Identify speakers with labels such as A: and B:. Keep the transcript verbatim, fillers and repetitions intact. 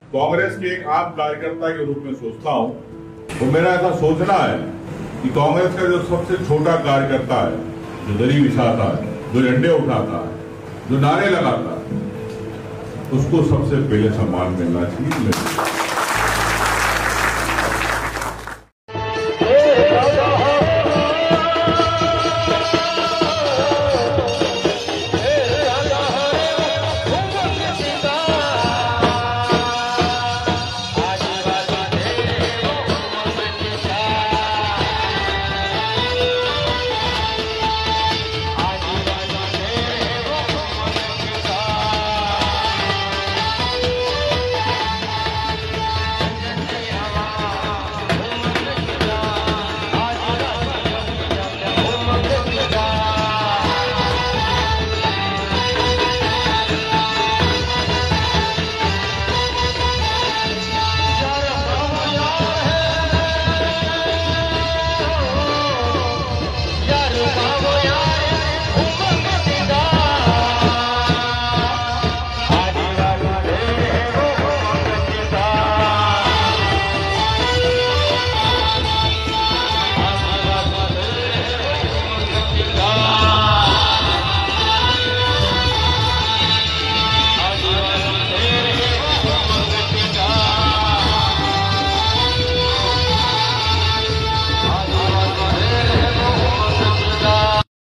A: कांग्रेस के एक आम कार्यकर्ता के रूप में सोचता हूं, तो मेरा ऐसा सोचना है कि कांग्रेस का जो सबसे छोटा कार्यकर्ता है, जो दरी बिछाता है, जो झंडे उठाता है, जो नारे लगाता है, उसको सबसे पहले सम्मान मिलना चाहिए।